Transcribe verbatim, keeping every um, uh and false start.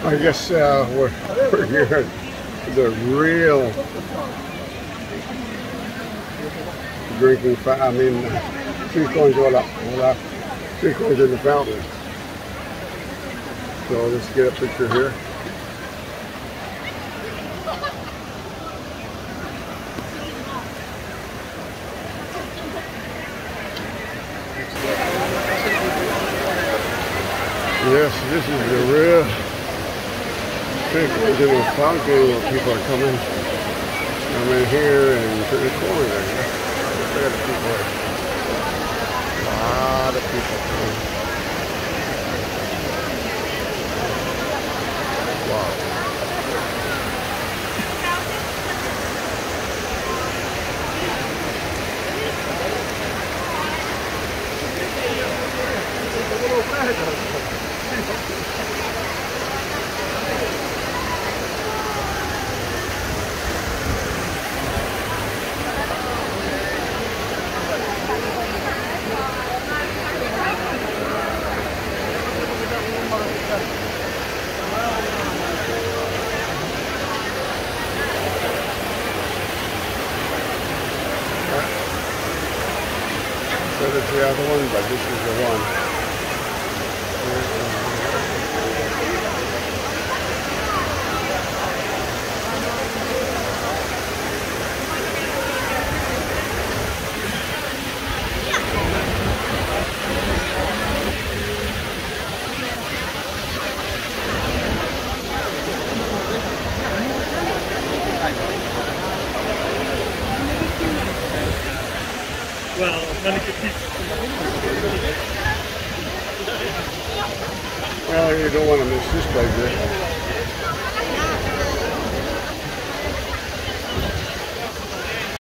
I guess uh, we're, we're here at the real drinking fountain. I mean, uh, three coins all up, all up, three coins in the fountain. So let's get a picture here. Yes, this is the real big original fountain where people are coming. I'm in here and to the corner. Look at the people. A lot of people coming. Wow. So that's the other one, but this is the one. Well, then it could Well, you don't want to miss this place,